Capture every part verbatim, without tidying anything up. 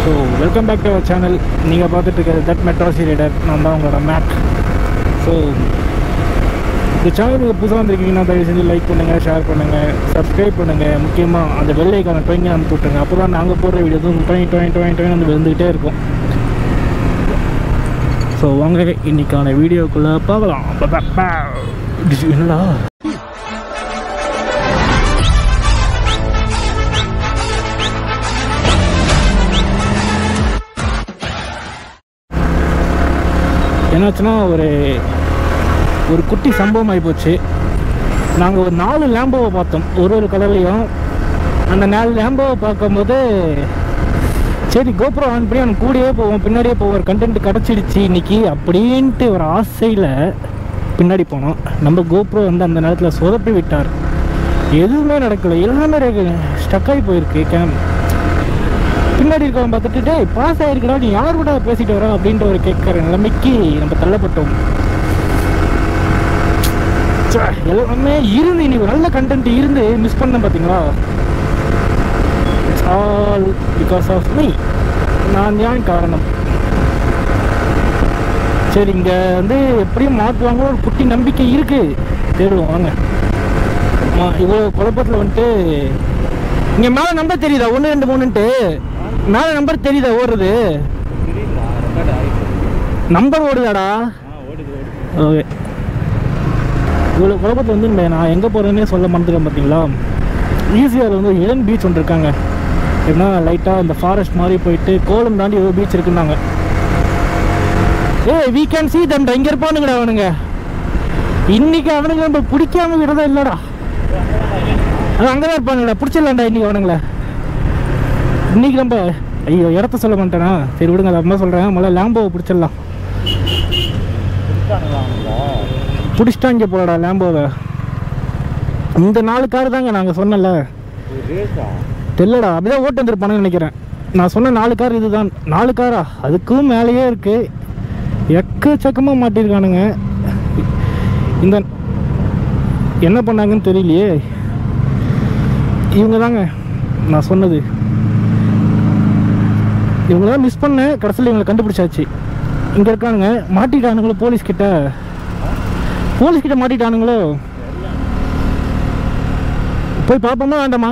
So welcome back to our channel. நீங்கள் பார்த்துட்டு இருக்கிறது தட் மெட்ராசி ரைடர். நான் தான் உங்களோட மேக். ஸோ இந்த சேனலுக்கு புதுசாக வந்திருக்கீங்கன்னா தயவு செஞ்சு லைக் பண்ணுங்கள், ஷேர் பண்ணுங்கள், சப்ஸ்கிரைப் பண்ணுங்கள். முக்கியமாக அந்த பெல் ஐக்கான ட்ரெயினை அனுப்பி விட்டுருங்க. அப்போ தான் நாங்கள் போடுற வீடியோ வந்து ட்ரெயின் ட்ரெயின் ட்ரெயின் ட்ரெயின் வந்து வந்துக்கிட்டே இருக்கும். ஸோ வாங்க இன்றைக்கான வீடியோக்குள்ளே பார்க்கலாம். என்னடா என்னாச்சுன்னா ஒரு ஒரு குட்டி சம்பவம் ஆகிப்போச்சு. நாங்கள் ஒரு நாலு லேம்போவை பார்த்தோம், ஒரு ஒரு கலர்லேயும். அந்த நாலு லேம்போவை பார்க்கும்போது சரி கோப்ரோ ஆன் பண்ணி அவன் கூடயே போவோம், பின்னாடியே போவோம், ஒரு கண்டென்ட் கிடச்சிடுச்சு இன்னைக்கு அப்படின்ட்டு ஒரு ஆசையில் பின்னாடி போனோம். நம்ம கோப்ரோ வந்து அந்த நேரத்தில் சொதப்பி விட்டார். எதுவுமே நடக்கலை, எல்லாமே ஸ்டக் ஆகி போயிருக்கு. கேம் பின்னாடி இருக்கவன் பார்த்துட்டு டே பாஸ் ஆகிருக்கடா, நீ யார் கூட பேசிட்டு வர அப்படின்ற ஒரு கேட்குற நிலைமைக்கு நம்ம தள்ளப்பட்டோம். எல்லாமே இருந்து இன்னைக்கு நல்ல கண்டென்ட் இருந்து மிஸ் பண்ண பார்த்தீங்களா? It's all because of me. நான் தான் காரணம். சரி, இங்கே வந்து எப்படியும் மாற்றுவாங்க ஒரு குட்டி நம்பிக்கை இருக்குது. தேடுவோம் வாங்க. இவ்வளோ குழப்பத்தில் வந்துட்டு இங்கே மேலே நம்பர் தெரியுதா? ஒன்று ரெண்டு மூணுன்ட்டு மேலே நம்பர் தெரியுதா? ஓடுறது நம்பர் ஓடுதாடா? ஓகே. இவ்வளோ குழப்பத்தில் வந்து நான் எங்கே போகிறேன்னே சொல்ல மறந்துட்டேன் பார்த்தீங்களா? ஈசிஆர் வந்து இடன் பீச் ஒன்று இருக்காங்க. எப்படின்னா லைட்டாக இந்த ஃபாரஸ்ட் மாதிரி போயிட்டு கோலம் தாண்டி ஏதோ beach இருக்குன்னாங்க. A we can see தண்டா, இங்கே இருப்பானுங்கடா அவனுங்க. இன்னைக்கு அவனுங்க நம்ம பிடிக்காம விடதான் இல்லைடா, அது அங்கே தான் இருப்பானுங்கடா. பிடிச்சிடலாம்டா இன்னைக்கு அவனுங்கள. இன்னைக்கு நம்ம ஐயோ இடத்த சொல்ல மாட்டேனா? சரி விடுங்க, அதை அம்மா சொல்கிறேன். முதல்ல லேம்போவை பிடிச்சிடலாம். பிடிச்சிட்டாங்க போலடா லேம்போவை. இந்த நாலு காரு தாங்க நாங்கள் சொன்னல தெரியலடா, அப்படிதான் ஓட்டு வந்துருப்பானு நினைக்கிறேன். நான் சொன்ன நாலு கார் இதுதான். நாலு காரா? அதுக்கும் மேலேயே இருக்கு. எக்கச்சக்கமாக மாட்டிருக்கானுங்க. இந்த என்ன பண்ணாங்கன்னு தெரியலையே. இவங்க தாங்க நான் சொன்னது. இவங்க தான் மிஸ் பண்ணேன். கடைசியில் இவங்களை கண்டுபிடிச்சாச்சு. இங்கே இருக்கானுங்க. மாட்டிட்டானுங்களோ போலீஸ்கிட்ட? போலீஸ்கிட்ட மாட்டிட்டானுங்களோ? போய் பார்ப்போமா வேண்டாமா?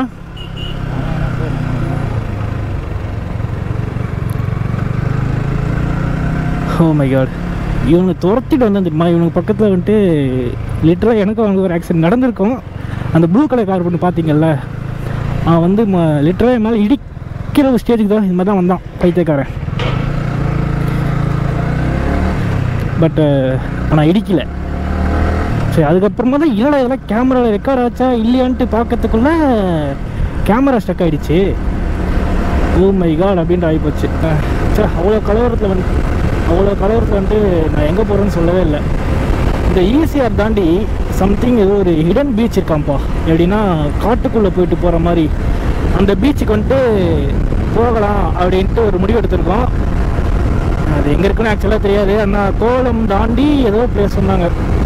ஓ மை காட், இவங்க துரத்திட்டு வந்து தெரியுமா? இவனுக்கு பக்கத்தில் வந்துட்டு லிட்டராக எனக்கு அவங்க ஒரு ஆக்சிடென்ட் நடந்திருக்கும். அந்த ப்ளூ கலர் கார் பண்ணி பார்த்தீங்கல்ல, அவன் வந்து லிட்டராக என் மேலே இடிக்கிற ஒரு ஸ்டேஜுக்கு தான் இந்த மாதிரி தான் வந்தான் பைத்தியக்காரன். பட்டு ஆனால் இடிக்கலை. சரி, அதுக்கப்புறமா தான் இல்லைடா இதெல்லாம் கேமராவில் ரெக்கார்ட் ஆச்சா இல்லையான்ட்டு பார்க்கறதுக்குள்ளே கேமரா ஸ்டக் ஆகிடுச்சு. ஓ மை காட் அப்படின்ட்டு ஆகிப்போச்சு. சரி, அவ்வளோ கலவரத்தில் வந்து அவ்வளோ கலவரத்தில் வந்துட்டு நான் எங்கே போகிறேன்னு சொல்லவே இல்லை. இந்த ஈசிஆர் தாண்டி சம்திங் ஏதோ ஒரு ஹிடன் பீச் இருக்காம்ப்பா. எப்படின்னா காட்டுக்குள்ளே போயிட்டு போகிற மாதிரி. அந்த பீச்சுக்கு வந்துட்டு போகலாம் அப்படின்ட்டு ஒரு முடிவு எடுத்திருக்கோம். அது எங்கே இருக்குன்னு ஆக்சுவலாக தெரியாது. ஆனால் கோலம் தாண்டி ஏதோ பிளேஸ் சொன்னாங்க.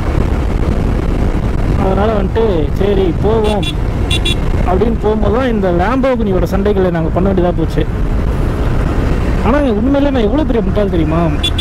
அதனால் வந்துட்டு சரி போவோம் அப்படின்னு போகும்போது தான் இந்த லேம்போகினியோட சண்டைகளை நாங்கள் பண்ண வேண்டியதாக போச்சு. ஆனால் உண்மையிலே நான் எவ்வளோ பெரிய முட்டாள் தெரியுமா?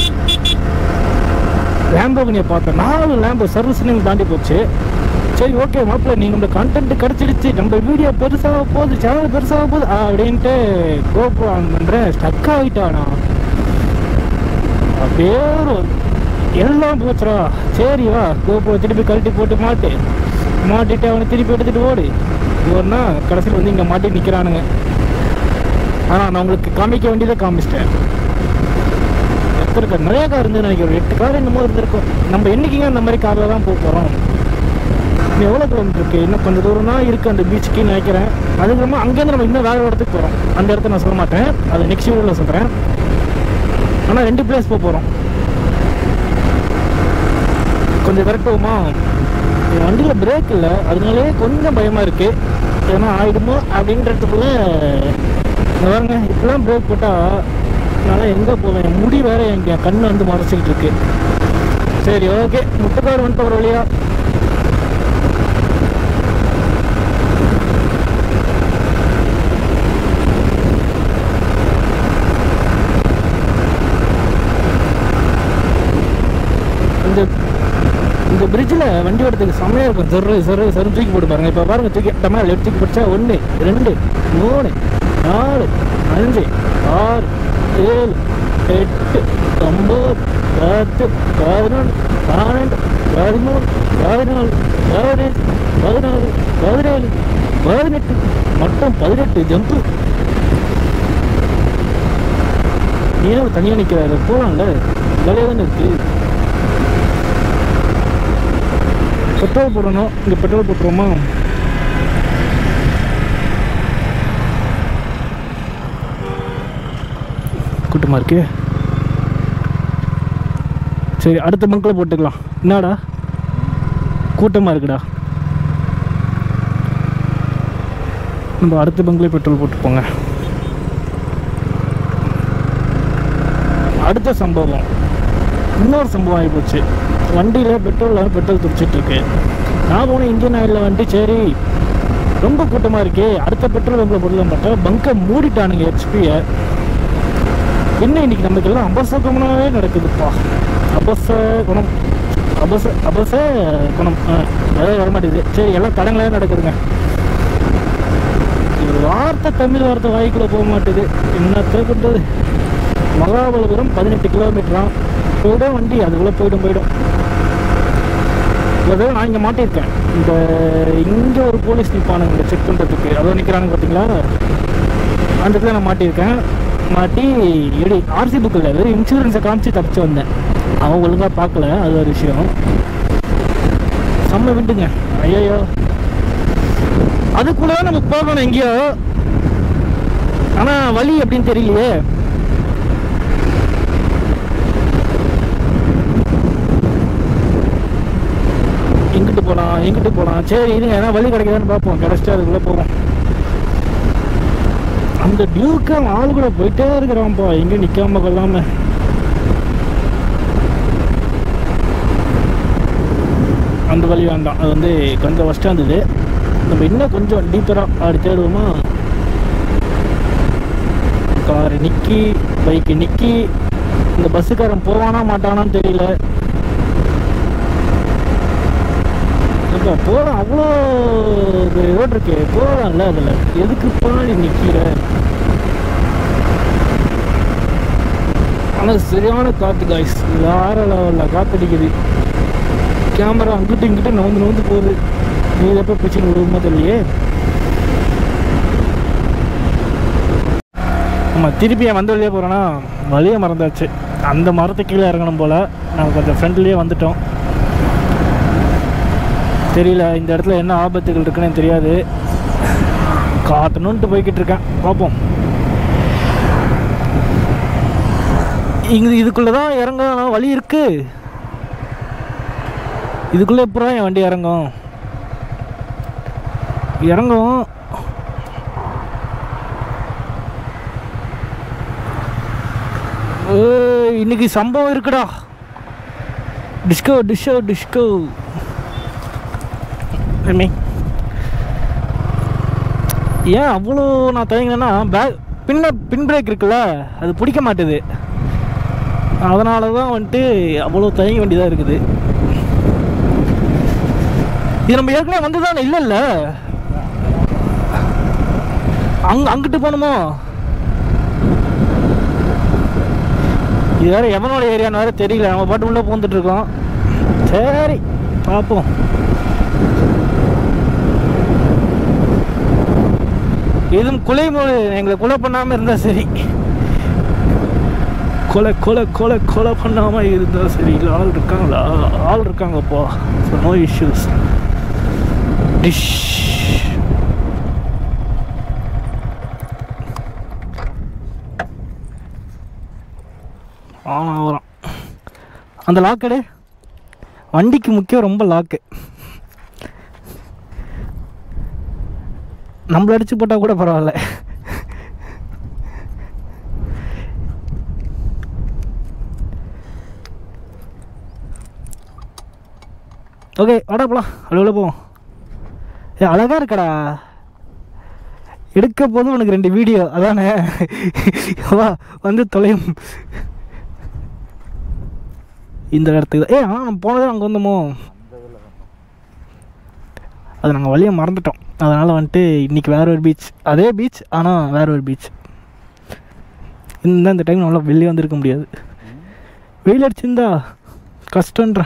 லேம்போகினியை பார்த்தேன், நாலு லேம்போ சர்வீஸ்ன்னு தாண்டி போச்சு. சரி ஓகே மாப்பிள்ள, நீங்கள் நம்ம கண்டென்ட் கிடச்சிடுச்சு, நம்ம வீடியோ பெருசாக போகுது, சேனல் பெருசாக போகுது அப்படின்ட்டு கோப்ரோ ஆன் பண்ணுறேன். ஸ்டக் ஆகிட்டானா அப்படியே எல்லாம் போச்சுரா. சரி வா கோப்ரோ திருப்பி கழட்டி போட்டு மாட்டு மாட்டிட்டு அவனை திருப்பி எடுத்துகிட்டு ஓடு. ஓடுனா கடைசியில் வந்து இங்கே மாட்டி நிற்கிறானுங்க. ஆனால் நான் உங்களுக்கு காமிக்க வேண்டியதை காமிச்சிட்டேன். எத்தனை கார்? நிறையா கார் இருந்து நினைக்கிறேன். ஒரு எட்டு கார் என்னமோ இருந்திருக்கும். நம்ம என்றைக்குங்க அந்த மாதிரி காரில் தான் போக போகிறோம். இன்னும் எவ்வளோ கிலோமீட்டர் இருக்குது? இன்னும் கொஞ்சம் தூரம் தான் இருக்குது அந்த பீச்சுக்கு நினைக்கிறேன். அதுக்கப்புறமா அங்கேருந்து நம்ம இன்னும் வேறு இடத்துக்கு போகிறோம். அந்த இடத்த நான் சொல்ல மாட்டேன், அது நெக்ஸ்ட் வீடியோவில் சொல்கிறேன். ஆனால் ரெண்டு பிளேஸ் போக போகிறோம். கொஞ்சம் விரட்டுவோமா? வண்டியில் பிரேக் இல்லை, அதனாலே கொஞ்சம் பயமாக இருக்குது. ஏன்னா ஆகிடுமோ அப்படின்றதுக்குள்ளே பாருங்க, இப்பெல்லாம் பிரேக் போட்டால் நான் எங்கே போவேன்? முடி வேற என் கண்ணு வந்து மறைச்சிக்கிட்டு இருக்கு. சரி ஓகே, முட்டைக்கார் வந்துட்டு ஒரு வழியா இந்த பிரிட்ஜில் வண்டி ஓட்டத்துக்கு செம்மையாக இருக்கும். சொரு சொரு சொரு தூக்கி போட்டு பாருங்கள். இப்போ பாருங்கள், தூக்கி டமா லெஃப்ட் தூக்கி பிடிச்சா ஒன்று ரெண்டு மூணு நாலு அஞ்சு ஆறு ஏழு எட்டு ஒம்பது பத்து பதினொன்று பன்னெண்டு பதிமூணு பதினாலு பதினஞ்சு பதினாறு பதினேழு பதினெட்டு மொத்தம் பதினெட்டு ஜம்பு. ஏன் தனியாக நிற்கிறாரு? போகலாம்ல, வேலையாக தானே இருக்குது. பெட்ரோல் போடணும். இங்கே பெட்ரோல் போட்டுருவோமா? கூட்டமாக இருக்கு. சரி, அடுத்த பங்கில் போட்டுக்கலாம். என்னடா கூட்டமாக இருக்குடா. நம்ம அடுத்த பங்கில் பெட்ரோல் போட்டு போங்க. அடுத்த சம்பவம், இன்னொரு சம்பவம் ஆகி போச்சு. வண்டியில் பெட்ரோல் பெட்ரோல் துடிச்சிட்ருக்கு. நான் போனேன் இந்தியன் ஆயிலில் வந்துட்டு, சரி ரொம்ப கூட்டமாக இருக்கே, அடுத்த பெட்ரோல் பங்கில் போடலாம் பார்த்தா பங்கை மூடிட்டானுங்க ஹெச்பியை. என்ன இன்னைக்கு நமக்கு எல்லாம் அபசகுணமாகவே நடக்குதுப்பா. அபச குணம் அபச அபச குணம் அதாவது வரமாட்டேது. சரி, எல்லாம் தடங்களே நடக்குதுங்க. ஒரு வார்த்தை தமிழ் வார்த்தை வாய்க்குள்ளே போக மாட்டேது. என்னத்தை பண்ணுறது? மகாபலிபுரம் பதினெட்டு கிலோமீட்டரான் போய்டும் வண்டி, அதுக்குள்ளே போய்டும் போய்டும் அதாவது நான் இங்கே மாட்டியிருக்கேன். இந்த இங்கே ஒரு போலீஸ் நிற்பானுங்க இங்கே செக் பண்ணுறதுக்கு. அதாவது நிற்கிறாங்க பார்த்தீங்களா, அந்த இடத்துல நான் மாட்டியிருக்கேன். மாட்டி எப்படி ஆர்சி புக் இல்லை, அது இன்சூரன்ஸை காமிச்சு தப்பிச்சு வந்தேன். அவன் ஒழுங்காக பார்க்கல, அது ஒரு விஷயம். செம்ம விட்டுங்க. ஐயோ, அதுக்குள்ளே நம்ம போகணும் எங்கேயோ, ஆனால் வழி அப்படின்னு தெரியலையே. எங்கிட்டு போகலாம் எங்கிட்டு போகலாம் சரி இருங்க, ஏன்னா வழி கிடைக்குதான்னு பார்ப்போம். கிடச்சிட்டு அதுக்குள்ளே போவோம். அந்த டியூக்கை ஆளு கூட போயிட்டே இருக்கிறான்ப்பா, எங்கே நிற்காம கொள்ளாம. அந்த வழி வேண்டாம், அது வந்து கொஞ்சம் ஃபஸ்ட்டாக இருந்தது. நம்ம இன்னும் கொஞ்சம் டீப்பராக அப்படி தேடுவோமா? காரு நிற்கி, பைக்கு நிற்கி, இந்த பஸ்ஸுக்காரன் போவானா மாட்டானான்னு தெரியல. போகலாம், அவ்வளோ ரோடு இருக்கு, போகலாம்ல. அதில் எதுக்கு பாடி நிற்கிற? ஆனால் சரியான காற்று காய்ஸ், வேற லெவலில் காற்றடிக்குது. கேமரா அங்கிட்டு இங்கிட்ட நவுந்து நவுந்து போகுது. நீ எப்போ பிரச்சனை விடுவோமோ தெரியலையே. ஆமாம், திருப்பி என் வந்த வழியே போகிறேன்னா வழியை மறந்தாச்சு. அந்த மரத்துக்கு கீழே இறங்கணும் போல். நாங்கள் கொஞ்சம் ஃப்ரெண்ட்லேயே வந்துட்டோம். தெரியல இந்த இடத்துல என்ன ஆபத்துகள் இருக்குன்னு தெரியாது. காட்டணுன்ட்டு போய்கிட்டு இருக்கேன், பார்ப்போம். இங்கே இதுக்குள்ளே தான் இறங்க வழி இருக்கு. இதுக்குள்ளே எப்போ என் வண்டி இறங்கும் இறங்கும் இன்னைக்கு சம்பவம் இருக்குடா. டிஸ்கோ டிஸ்கோ டிஸ்கோ ஏன் அவ்வளோ நான் தயங்கினேன்னா, பேக் பின்ன பின் பிரேக் இருக்குல்ல, அது பிடிக்க மாட்டுது. அதனால தான் வந்துட்டு அவ்வளோ தயங்க வேண்டியதாக இருக்குது. இது நம்ம ஏற்கனவே வந்து தானே? இல்லை இல்லை, அங்கே அங்கிட்டு போகணுமோ? இது வேறு எவனோட ஏரியான்னு வேறு தெரியல. நம்ம பாட்டு உள்ளே பூந்துட்டு இருக்கோம். சரி பார்ப்போம். எதுவும் கொலை மொழி எங்களை கொலை பண்ணாமல் இருந்தால் சரி. கொலை கொலை கொலை கொலை பண்ணாமல் இருந்தால் சரி. இல்லை, ஆள் இருக்காங்களா? ஆள் இருக்காங்கப்பா. So no issues. டிஷ் ஆ வரும். அந்த லாக்கடு வண்டிக்கு முக்கியம், ரொம்ப லாக்கு. நம்மள அடிச்சு போட்டால் கூட பரவாயில்ல. ஓகே, வாடா போலாம். அவ்வளோ போவோம். ஏ அழகாக இருக்கடா. எடுக்க போதும் உனக்கு ரெண்டு வீடியோ அதானே? வா வந்து தொலையும். இந்த இடத்துக்கு ஏ ஆனால் நம்ம போனதே அங்கே வந்தோமோ? அந்த அதை நாங்கள் வழியை மறந்துட்டோம். அதனால் வந்துட்டு இன்றைக்கி வேற ஒரு பீச், அதே பீச் ஆனால் வேற ஒரு பீச். இந்த இந்த டைம் நம்மளால் வெளியே வந்துருக்க முடியாது. வெயில் அடிச்சிருந்தா கஷ்டன்ற.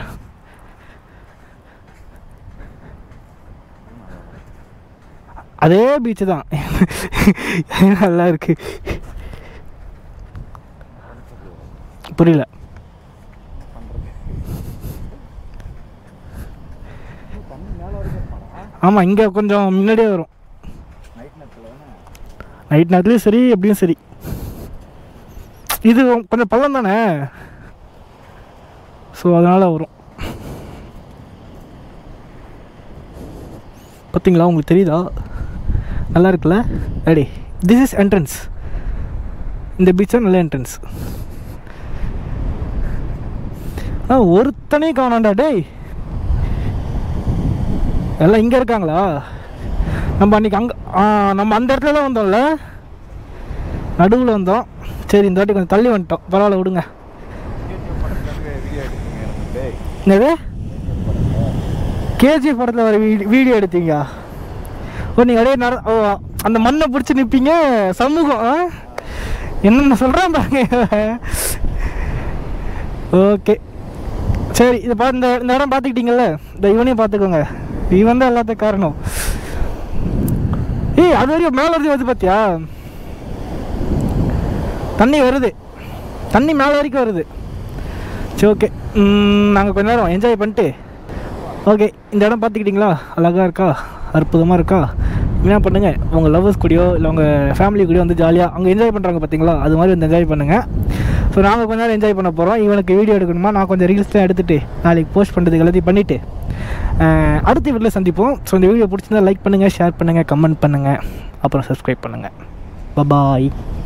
அதே பீச்சு தான் நல்லா இருக்கு. புரியல. ஆமாம், இங்கே கொஞ்சம் முன்னாடியே வரும். நைட் நேரத்துலேயும் சரி எப்படியும் சரி. இது கொஞ்சம் பள்ளம் தானே, ஸோ அதனால் வரும். பார்த்தீங்களா, உங்களுக்கு தெரியுதா? நல்லா இருக்குல்ல? Ready, this is entrance. இந்த பீச்சா நல்ல என்ட்ரன்ஸ். ஆ, ஒருத்தனே காணாண்டா டேய். எல்லாம் இங்கே இருக்காங்களா? நம்ம அன்றைக்கி அங்கே நம்ம அந்த இடத்துல தான் வந்தோம்ல, நடுவில் வந்தோம். சரி, இந்த வாட்டி கொஞ்சம் தள்ளி வந்துட்டோம். பரவாயில்ல, விடுங்க. என்னது கேஜிஎஃப் படத்தில் வர வீடியோ எடுத்தீங்க? ஓ, நீங்கள் அப்படியே நட ஓ அந்த மண்ணை பிடிச்சி நிற்பீங்க. சமூகம் என்னென்ன சொல்கிறேன் பாருங்க. ஓகே, சரி. இதை பார்த்து இந்த இந்த இடம் பார்த்துக்கிட்டீங்கல்ல, இந்த இவனையும் பார்த்துக்கோங்க. இவன் தான் எல்லாத்துக்கும் காரணம். ஏய், அது வரையும் மேலே வரைக்கும் வருது பார்த்தியா? தண்ணி வருது, தண்ணி மேலே வரைக்கும் வருது. சரி, ஓகே. நாங்கள் கொஞ்ச நேரம் என்ஜாய் பண்ணிட்டு, ஓகே, இந்த இடம் பார்த்துக்கிட்டிங்களா? அழகாக இருக்கா? அற்புதமாக இருக்கா? என்ன பண்ணுங்கள், உங்கள் லவ்வர்ஸ் கூடயோ இல்லை உங்கள் ஃபேமிலி கூடயோ வந்து ஜாலியாக அங்கே என்ஜாய் பண்ணுறாங்க பார்த்தீங்களா? அது மாதிரி வந்து என்ஜாய் பண்ணுங்கள். ஸோ நாங்கள் கொஞ்ச நேரம் என்ஜாய் பண்ண போகிறோம். இவனுக்கு வீடியோ எடுக்கணுமா, நான் கொஞ்சம் ரீல்ஸ்லாம் எடுத்துகிட்டு நாளைக்கு போஸ்ட் பண்ணுறதுக்கு எல்லாத்தையும் பண்ணிவிட்டு அடுத்த வீடியோவில் சந்திப்போம். ஸோ இந்த வீடியோ பிடிச்சிருந்தா லைக் பண்ணுங்கள், ஷேர் பண்ணுங்கள், கமெண்ட் பண்ணுங்கள், அப்புறம் சப்ஸ்கிரைப் பண்ணுங்கள். பாய்.